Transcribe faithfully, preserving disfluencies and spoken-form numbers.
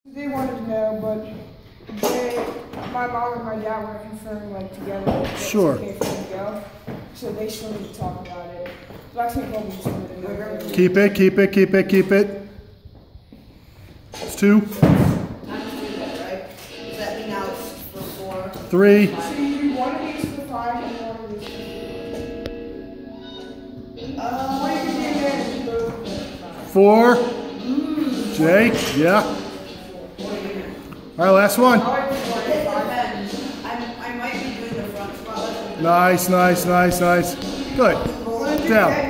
They wanted to know, but they, my mom and my dad were confirmed like together. That Sure. It's okay for them to go, so they still need to talk about it. So actually, told me just wanted to know. Keep it, keep it, keep it, keep it. It's two. I'm just doing that, right? Does that mean now it's for four? Three. So you do one of these for five and one of these for Uh, What do you do then? You go for five. Four. Jake, yeah. All right, last one. I like to play it five. depends. I'm, I might be doing the front spot. Nice, nice, nice, nice. Good. One, two, Down. ten.